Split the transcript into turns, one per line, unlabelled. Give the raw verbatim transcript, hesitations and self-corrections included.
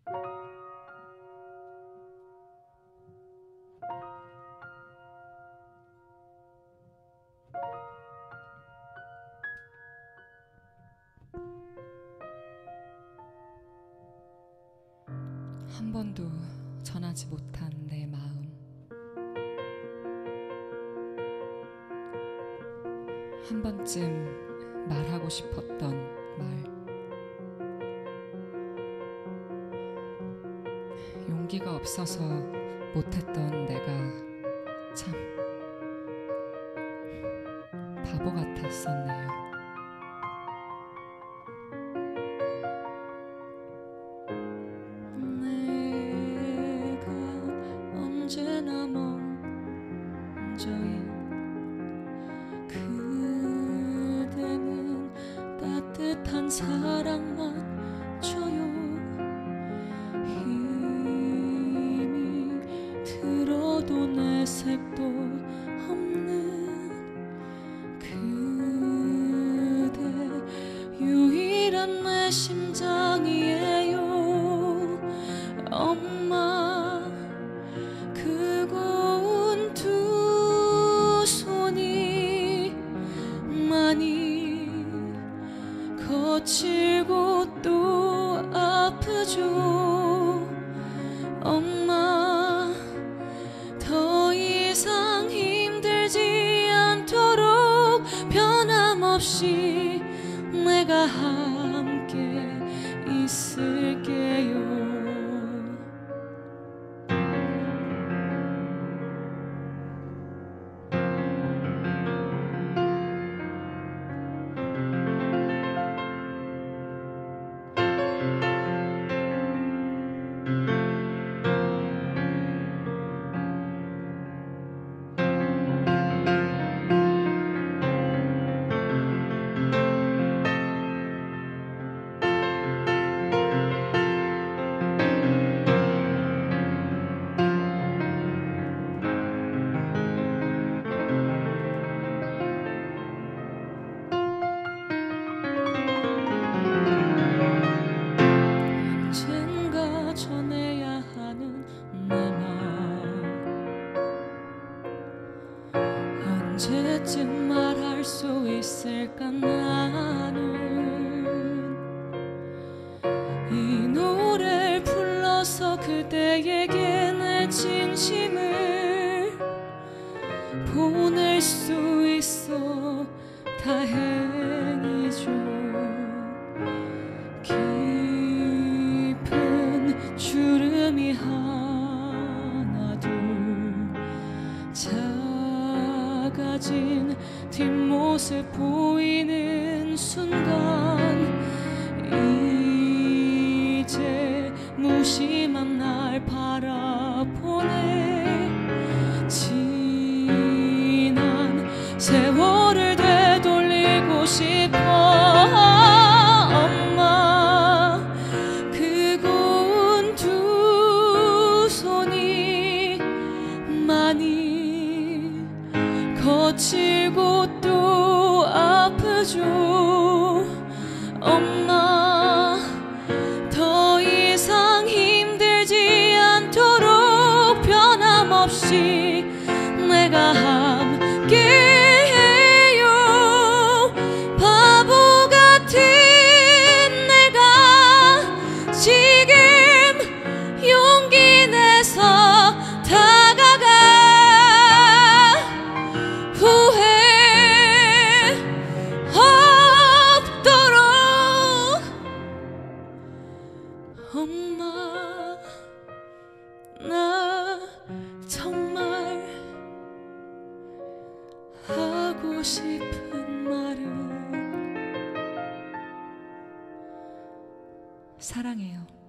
한 번도 전하지 못한 내 마음, 한 번쯤 말하고 싶었던 말, 용기가 없어서 못했던 내가 참 바보 같았었네요. 언제나 먼저인 그대는 따뜻한 사랑만 줘요. 힘이 들어도 내색도 없는 그대, 유일한 내 심장이에요. 엄마, 그 고운 두 손이 많이 거칠고 또 아프죠. 엄마, 더 이상 힘들지 않도록 변함없이 내가 함께 있을게요. 전해야 하는 내 말, 언제쯤 말할 수 있을까. 나는 이 노래를 불러서 그대에게 내 진심을 보낼 수 있어 다행이죠. 주름이 하나 둘 작아진 뒷모습 보이는 순간, 이제 무심한 날 바라보네. 지난 세월을 되돌리고 싶어. 거칠고 또 아프죠. 엄마, 더 이상 힘들지 않도록 변함없이 내가 함께해요. 바보 같은 내가 지금 용기 내서 다가가. 엄마, 나 정말 하고 싶은 말은 사랑해요.